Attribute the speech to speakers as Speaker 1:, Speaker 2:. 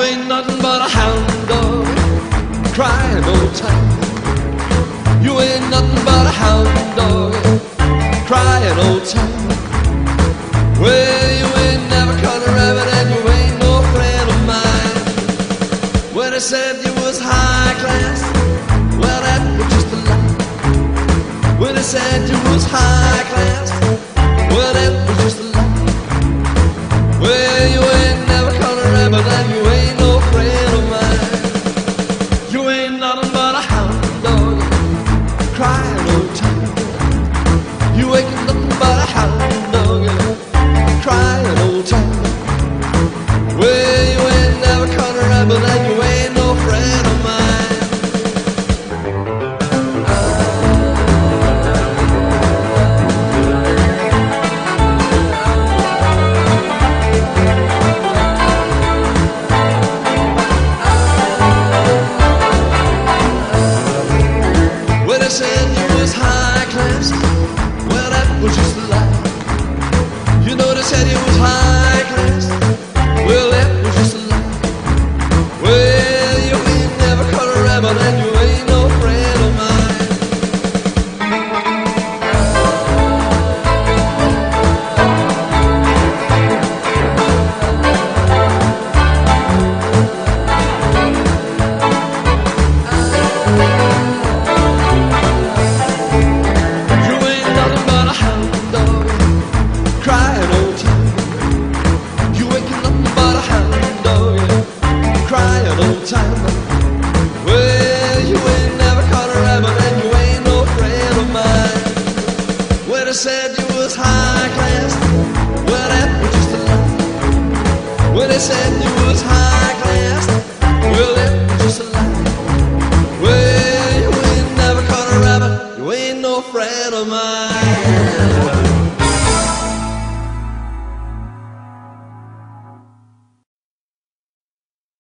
Speaker 1: ain't nothing but a hound dog, crying all the time. You ain't nothing but a hound dog, crying all the time. Well, you ain't never caught a rabbit and you ain't no friend of mine. When I said you was high class, well, that was just a lie. When I said you was high class, well, that was just a lie. Well, you ain't never caught a rabbit and you ain't no friend of mine. You ain't nothing but a hound dog, crying all the time. You ain't nothing but a hound dog, crying all the time. Well, you ain't never caught a rabbit and you ain't no friend of mine. When I said you was high class, well, that was just a lie. You know they said you was high class, well, that was just a lie. Well, you ain't never caught a rabbit and you ain't no friend of mine. You ain't nothing but a hound dog, crying all the time. You ain't nothing but a hound dog, crying all the time. Well, you ain't never caught a rabbit and you ain't no friend of mine. When I said you was high class, well, that was just a lie. When I said you was high class, well, that was just a lie. Well, you ain't never caught a rabbit, you ain't no friend of mine.